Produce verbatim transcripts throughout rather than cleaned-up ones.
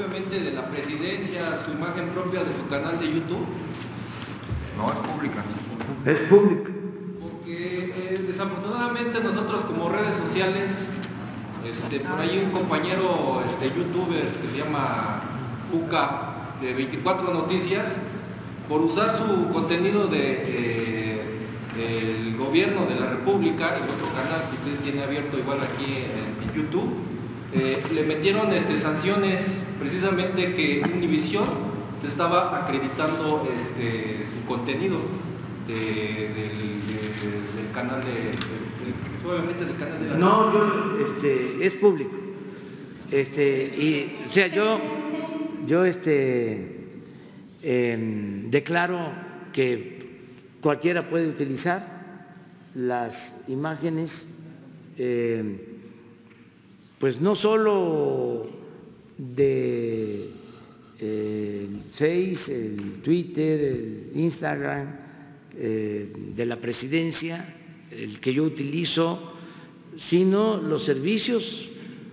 propiamente de la presidencia, su imagen propia de su canal de YouTube? No, es pública. Es pública. Porque eh, desafortunadamente nosotros como redes sociales, este, por ahí un compañero este, youtuber que se llama Uca de veinticuatro Noticias, por usar su contenido de, eh, del gobierno de la República, el otro canal que usted tiene abierto igual aquí en, en YouTube, eh, le metieron este, sanciones precisamente que Univision se estaba acreditando este, su contenido de, del, de, del canal de, de, de, obviamente del canal de la... No, yo, este, es público. Este, y, o sea, yo, yo, este... Eh, declaro que cualquiera puede utilizar las imágenes, eh, pues no solo de eh, el Face, el Twitter, el Instagram, eh, de la presidencia, el que yo utilizo, sino los servicios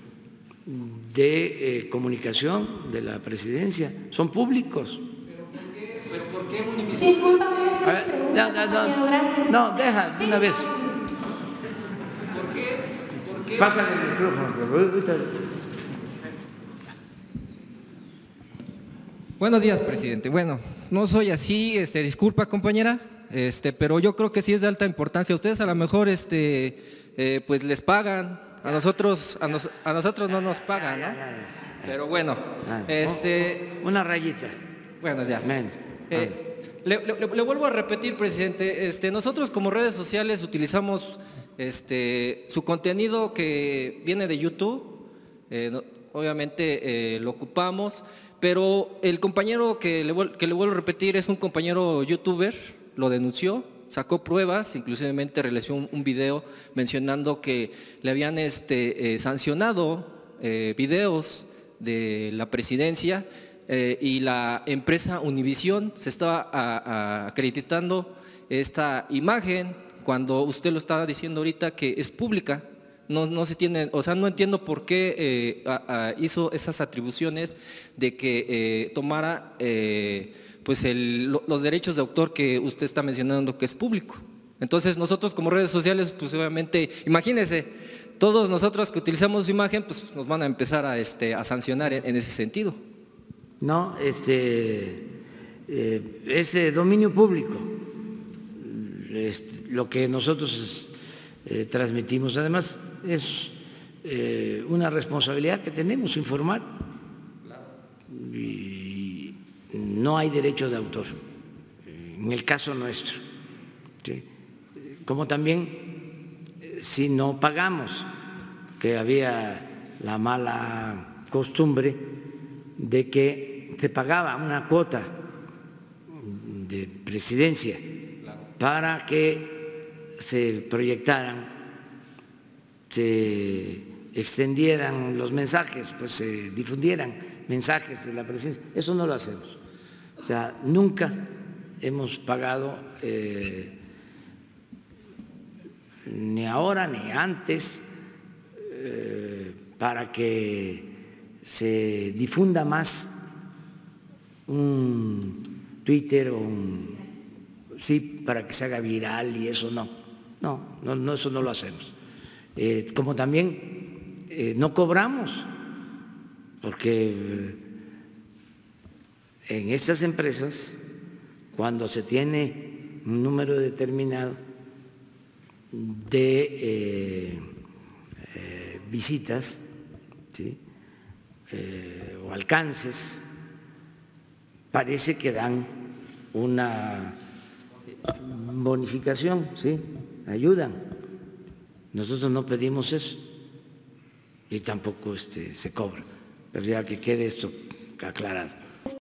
de eh, comunicación de la presidencia son públicos. ¿Pero por qué Univision? Disculpa, voy a hacer una pregunta, No, no, compañero, no, gracias. no, deja de Sí, una vez. ¿Por qué? ¿Por qué? Pásale el micrófono. Pero ahorita... Buenos días, presidente. Bueno, no soy así, este, disculpa, compañera, este, pero yo creo que sí es de alta importancia. Ustedes a lo mejor, este, eh, pues les pagan, a nosotros, a, nos, a nosotros no nos pagan, ¿no? Pero bueno, este, una rayita. Bueno, ya. Men. Eh, le, le, le vuelvo a repetir, presidente, este, nosotros como redes sociales utilizamos este, su contenido que viene de YouTube, eh, no, obviamente eh, lo ocupamos, pero el compañero que le, que le vuelvo a repetir es un compañero youtuber, lo denunció, sacó pruebas, inclusivemente realizó un, un video mencionando que le habían este, eh, sancionado eh, videos de la presidencia. Eh, y la empresa Univision se estaba a, a, acreditando esta imagen cuando usted lo estaba diciendo ahorita que es pública. No, no se tiene, o sea, no entiendo por qué eh, a, a hizo esas atribuciones de que eh, tomara eh, pues el, los derechos de autor que usted está mencionando que es público. Entonces nosotros como redes sociales, pues obviamente, imagínense, todos nosotros que utilizamos su imagen, pues nos van a empezar a, este, a sancionar en, en ese sentido. No, este, eh, es de dominio público este, lo que nosotros eh, transmitimos. Además, es eh, una responsabilidad que tenemos, informar. Y no hay derecho de autor, en el caso nuestro. ¿Sí? Como también, si no pagamos, que había la mala costumbre de que se pagaba una cuota de presidencia para que se proyectaran, se extendieran los mensajes, pues se difundieran mensajes de la presidencia. Eso no lo hacemos. O sea, nunca hemos pagado, eh, ni ahora ni antes, eh, para que se difunda más un Twitter o un, sí, para que se haga viral y eso no, no, no, no eso no lo hacemos. Eh, como también eh, no cobramos, porque en estas empresas, cuando se tiene un número determinado de eh, eh, visitas, ¿sí? eh, o alcances, parece que dan una bonificación, ¿sí? Ayudan. Nosotros no pedimos eso y tampoco este, se cobra, pero ya que quede esto aclarado.